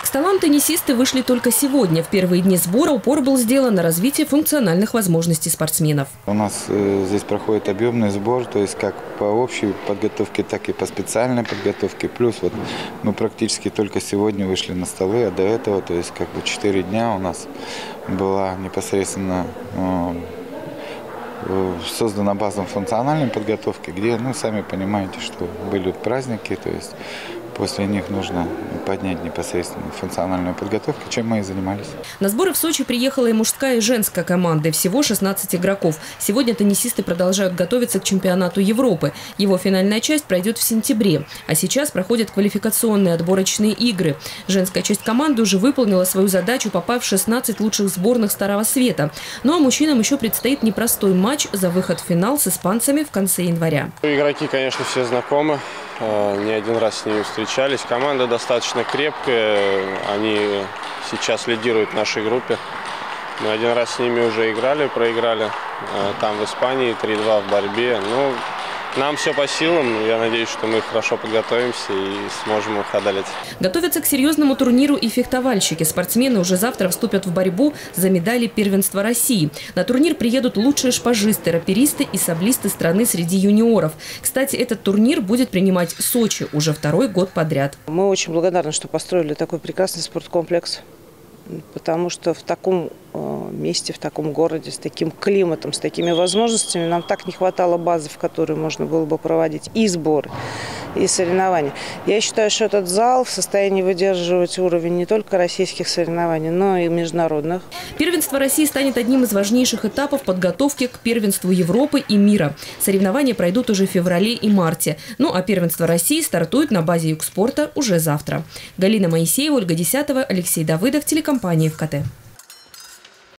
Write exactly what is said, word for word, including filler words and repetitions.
столам теннисисты вышли только сегодня. В первые дни сбора упор был сделан на развитие функциональных возможностей спортсменов. У нас э, здесь проходит объемный сбор, то есть как по общей подготовке, так и по специальной подготовке. Плюс вот мы практически только сегодня вышли на столы, а до этого, то есть как бы четыре дня у нас была непосредственно э, создана база функциональной подготовки, где, ну, сами понимаете, что были праздники, то есть после них нужно поднять непосредственно функциональную подготовку, чем мы и занимались. На сборы в Сочи приехала и мужская, и женская команды, всего шестнадцать игроков. Сегодня теннисисты продолжают готовиться к чемпионату Европы. Его финальная часть пройдет в сентябре. А сейчас проходят квалификационные отборочные игры. Женская часть команды уже выполнила свою задачу, попав в шестнадцать лучших сборных Старого Света. Ну а мужчинам еще предстоит непростой матч за выход в финал с испанцами в конце января. Игроки, конечно, все знакомы. Не один раз с ними встречались. Команда достаточно крепкая. Они сейчас лидируют в нашей группе. Мы один раз с ними уже играли, проиграли. Там в Испании три-два в борьбе. Ну, нам все по силам. Я надеюсь, что мы хорошо подготовимся и сможем их одолеть. Готовятся к серьезному турниру и фехтовальщики. Спортсмены уже завтра вступят в борьбу за медали первенства России. На турнир приедут лучшие шпажисты, раперисты и саблисты страны среди юниоров. Кстати, этот турнир будет принимать Сочи уже второй год подряд. Мы очень благодарны, что построили такой прекрасный спорткомплекс. Потому что в таком месте, в таком городе, с таким климатом, с такими возможностями нам так не хватало базы, в которой можно было бы проводить и сборы, и соревнования. Я считаю, что этот зал в состоянии выдерживать уровень не только российских соревнований, но и международных. Первенство России станет одним из важнейших этапов подготовки к первенству Европы и мира. Соревнования пройдут уже в феврале и марте. Ну а первенство России стартует на базе Югспорта уже завтра. Галина Моисеева, Ольга Десятова, Алексей Давыдов, телекомпания ФКТ.